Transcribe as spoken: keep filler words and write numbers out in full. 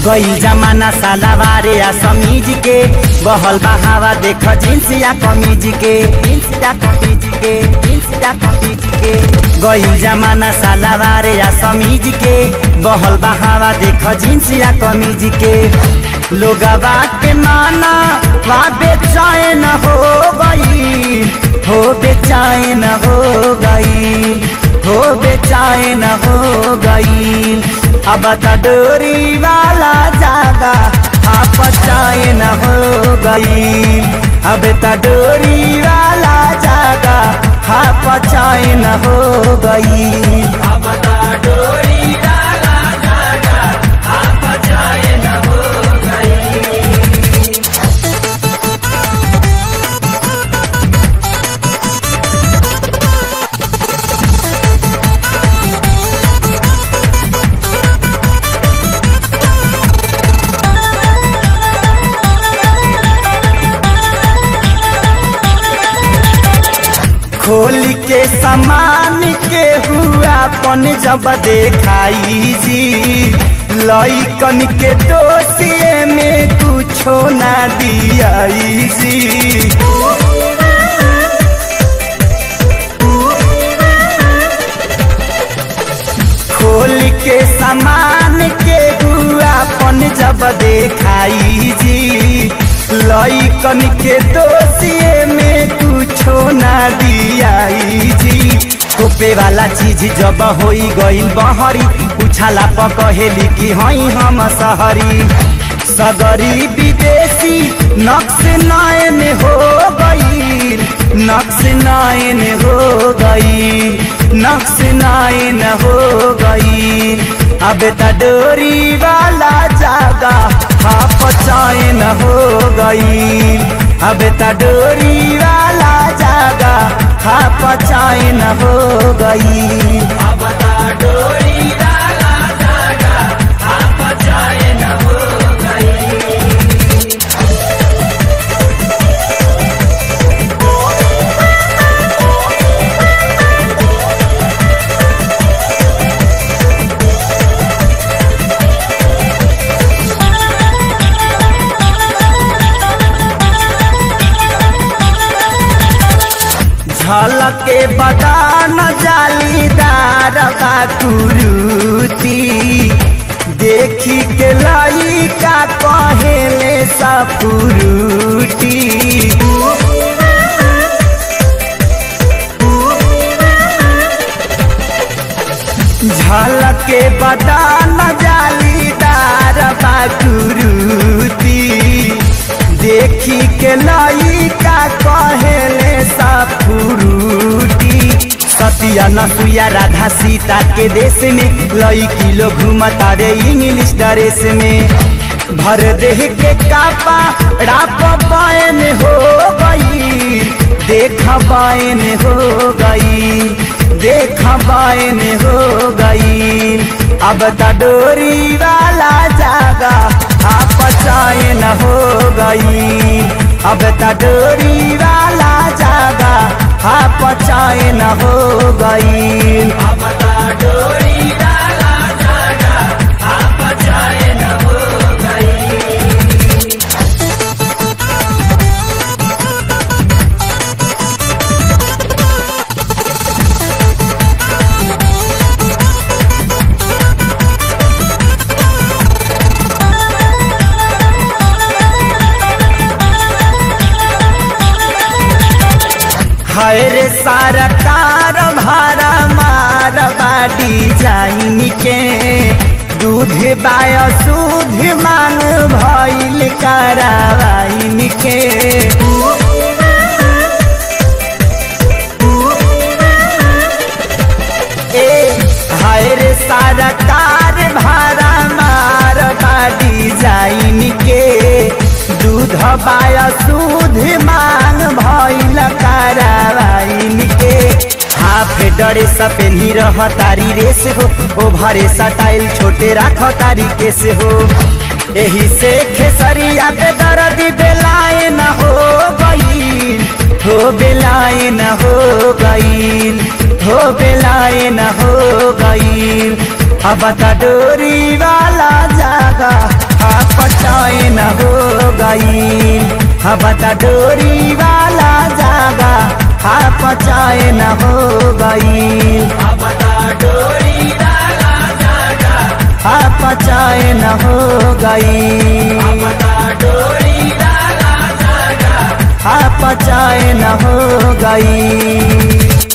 गई जमाना सालावारे या समीज के बहल बहावा देख जींस या कमीज के जींस या कमीज के जींस या कमीज के गई जमाना सालावारे या समीज के बहल बहावा देख जींस या कमीज के लोग के माना वा बेचैन हो गई हो बेचैन हो गई हो बेचैन हो गई। अब त डोरी वाला जागा आप चैन हो गई। अब त डोरी वाला जागा आप चैन हो गई। अब त डोरी वाला जागा आप चैन हो गई। खोल के समान के हुआ पन जब देखाई जी लइकन के दोषिए में कुछो ना दियाई जी। खोल के समान के हुआ पन जब देखाई जी लइकन के दोषिए में कुछो ना दियाई जी। खोपे वाला चीज जब होई गईल बहरी उछाला पकहेली कि हई हम सहरी सगरी विदेशी नक्श नयन हो गई नक्श नयन हो गई नक्श नयन हो गई। अब त डोरी वाला जागा आप चैन हो गई। अब त डोरी वाला जागा आप चैन हो गई। अब त डोरी वाला जागा आप चैन हो गई। झलक के बदान जालीदार का कुरूती देखी के लइका कहेले सपुरूटी। झलक के बदान जालीदार का कुरूती देखी के लइका कहेले सपुरूटी। सतिया नसुया राधा सीता के देश में लइकी लोग घूमता रे इंग्लिश ड्रेस में भर देह के कापा राप बायन हो गई देख बायन हो गई देख बायन हो गई। अब त डोरी वाला जागा आप चैन हो गई। अब त डोरी वाला जागा आप चैन हो गई। अब त डोरी वाला जागा आप चैन हो गई। हाय रे सरकार भारा मार बाड़ी जाइन के दूध बाय सूध मांग भइल करावाइन के। ए हाय रे सरकार भारा मार बाड़ी जाइन के दूध बाय सूध मांग भइल करावाइन के। हाफ डरे सपेनी रह तारी रेस हो ओ भरे सटाइल छोटे राख तारी केस हो। एही से खेसरिया पे दर्द बेलाए न हो गई हो बेलाए न हो गई हो बेलाए न हो गई। अब त डोरी वाला जागा पचैन हो गई। अब त डोरी वाला जागा हा पचैन हो गई। अब त डोरी वाला जागा हा पचैन हो गई। अब त डोरी वाला जागा हा पचैन हो गई।